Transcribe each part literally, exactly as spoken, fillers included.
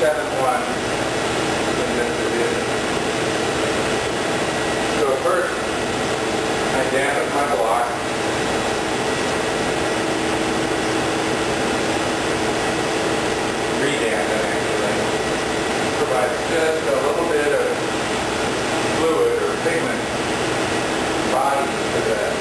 seventh one in this edition. So first, I dampened my block. Re-dampen, actually. Provides just a little bit of fluid or pigment body to that.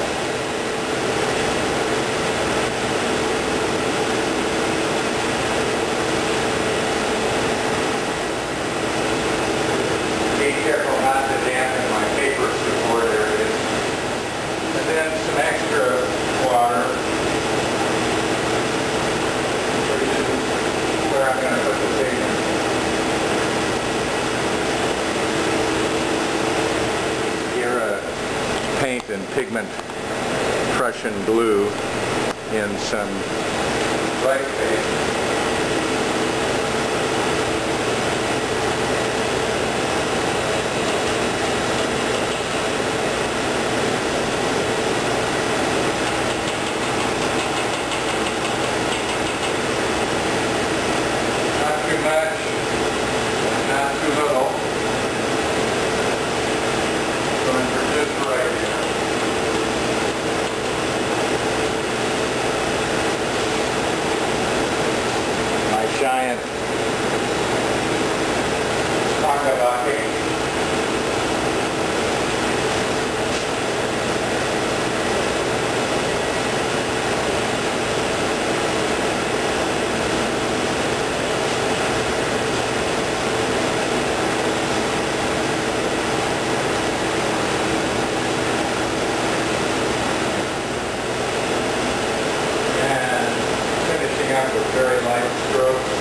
Be careful not to dampen my paper support areas. And then some extra water, which is where I'm going to put the pigment. Here a paint and pigment Prussian blue in some white paste. Giant moku-hanga. And finishing up with very light strokes.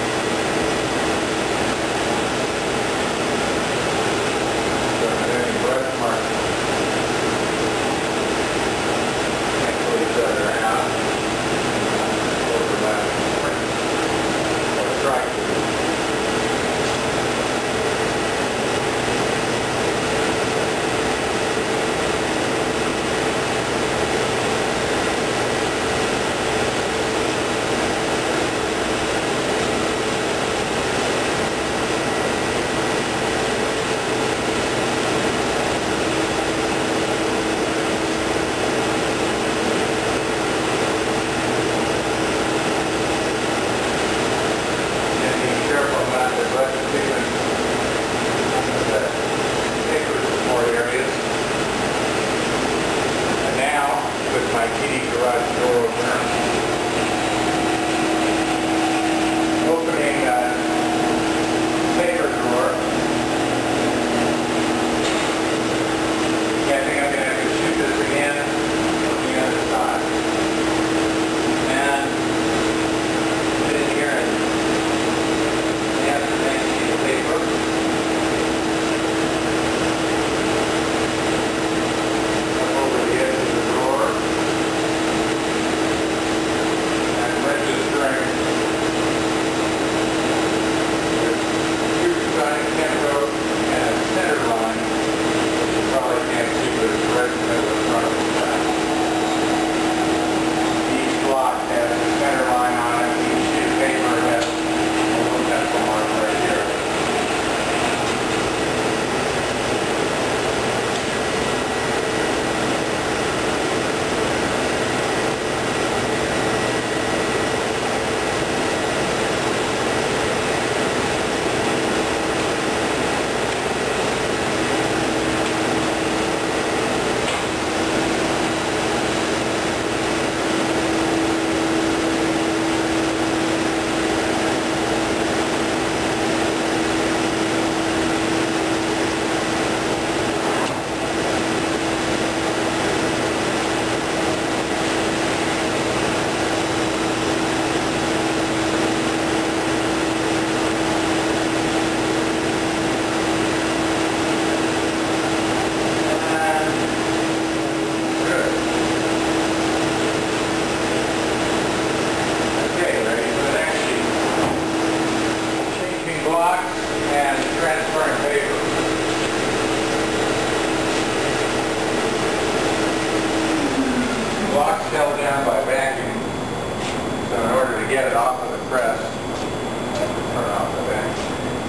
held down by vacuum. So in order to get it off of the press, I have to turn off the vacuum.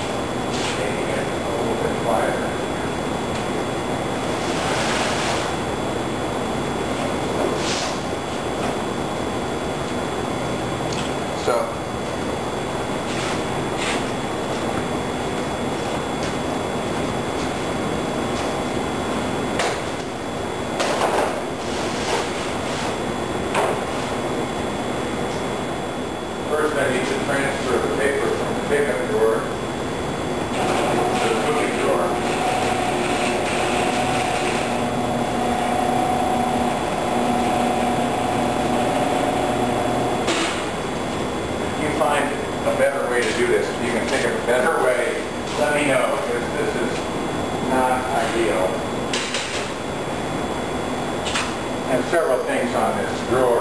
way to do this. If you can think of a better way, let me know, because this is not ideal. And several things on this drawer.